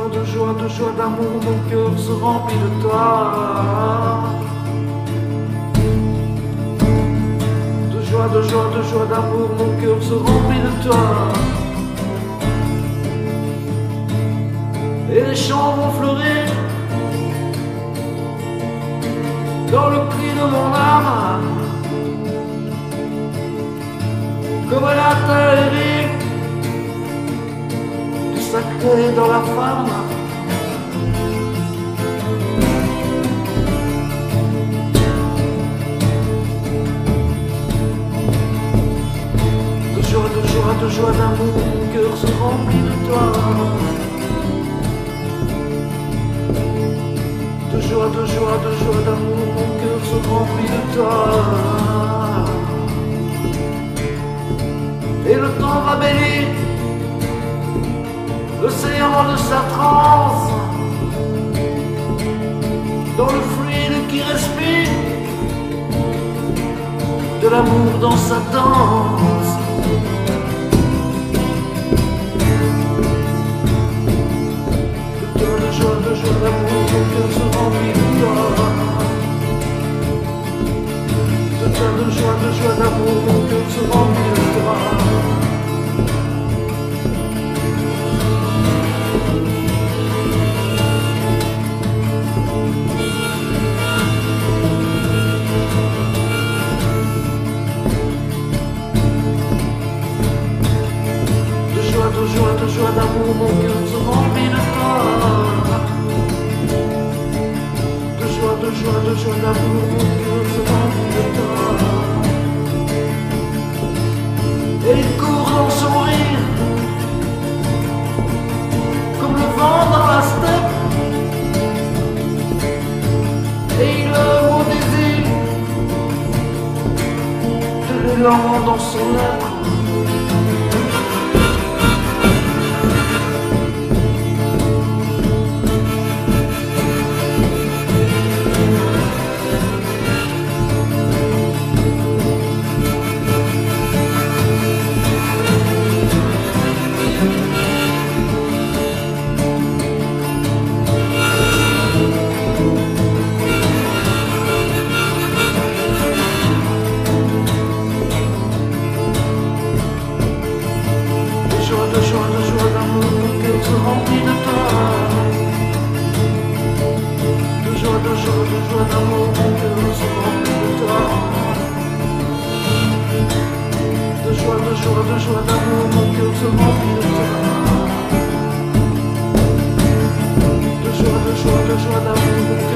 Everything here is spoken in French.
de joie d'amour, mon cœur se remplit de toi. De joie d'amour, mon cœur se remplit de toi. Et les champs vont fleurir dans le cri de mon âme, comme la terre du sacré dans la femme. De joie d'amour, mon cœur se remplit de toi. De joie d'amour, mon cœur se remplit de toi. Et le temps va bénir l'océan de sa transe, dans le fluide qui respire de l'amour dans sa danse. De joie d'amour, mon cœur se remplit de toi. De joie d'amour, mon cœur se remplit de toi. De joie d'amour, mon cœur se remplit de toi. De joie d'amour, mon cœur se remplit de toi. Et il court dans son rire, comme le vent dans la steppe. Et il œuvre au désir de l'élan dans son être. De joie d'amour, mon cœur se remplit de toi. De joie d'amour, mon cœur se remplit de toi. De joie d'amour, mon cœur se remplit de toi. De joie d'amour, mon cœur